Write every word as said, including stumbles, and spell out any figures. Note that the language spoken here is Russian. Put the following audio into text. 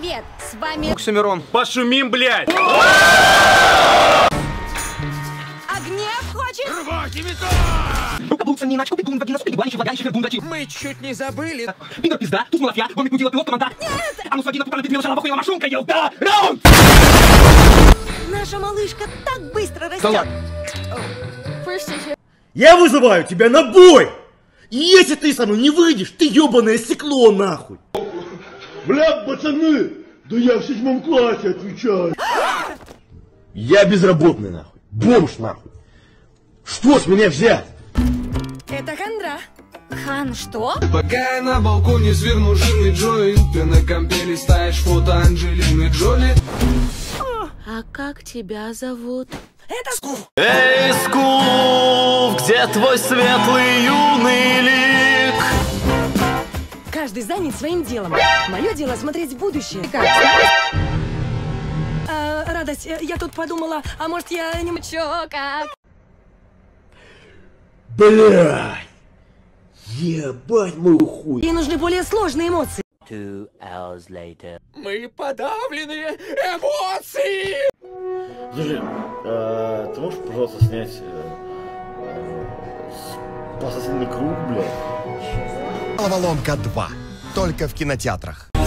Привет, с вами Оксимирон. Пошумим, блядь! Огнев хочет? Мы чуть не забыли. Пингер пизда, тут малафья, гомик мудила пилот команда. Нет! А ну сводила пукана, ты пила шалава, хуила машунка, ел, да! Раунд! Наша малышка так быстро растет. Да ладно. Я вызываю тебя на бой! И если ты со мной не выйдешь, ты ебаное стекло нахуй! Бля, пацаны! Да я в седьмом классе отвечаю! Я безработный нахуй! Бомж нахуй! Что с меня взять? Это хандра. Хан, что? Пока я на балконе сверну жирный джойнт, ты на компе листаешь фото Анджелины Джоли. А как тебя зовут? Это Скуф. Эй, Скуф, где твой светлый юный лик? Каждый занят своим делом. Мое дело смотреть в будущее. Как? А, радость, я тут подумала, а может я не... Чё, как? Блядь! Ебать мой хуй! Ей нужны более сложные эмоции. Two hours later. Мы подавленные эмоции. Слушай, а, ты можешь, пожалуйста, снять э, э, спасательный круг, блядь? Головоломка два. Только в кинотеатрах.